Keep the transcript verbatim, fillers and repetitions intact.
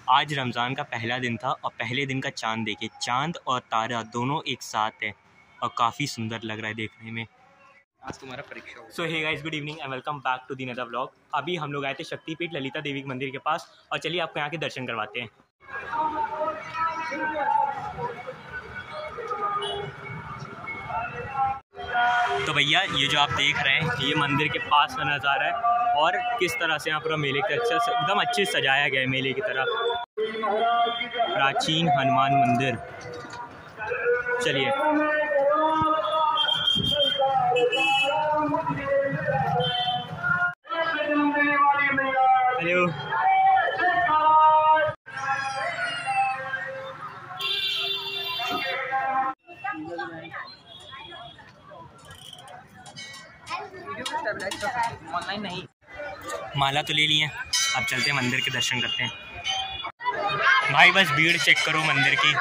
आज रमज़ान का पहला दिन था और पहले दिन का चाँद देखिए, चाँद और तारा दोनों एक साथ है और काफ़ी सुंदर लग रहा है देखने में। आज तुम्हारा परीक्षा हो। So hey guys, good evening and welcome back to the other vlog. अभी हम लोग आए थे शक्तिपीठ ललिता देवी के मंदिर के पास और चलिए आपको यहाँ के दर्शन करवाते हैं। तो भैया ये जो आप देख रहे हैं ये मंदिर के पास का नज़ारा है और किस तरह से यहाँ पूरा मेले के अच्छा एकदम अच्छे से सजाया गया है मेले की तरह। प्राचीन हनुमान मंदिर, चलिए हेलो। ऑनलाइन नहीं, माला तो ले लिए, अब चलते हैं मंदिर के दर्शन करते हैं। भाई बस भीड़ चेक करो मंदिर की।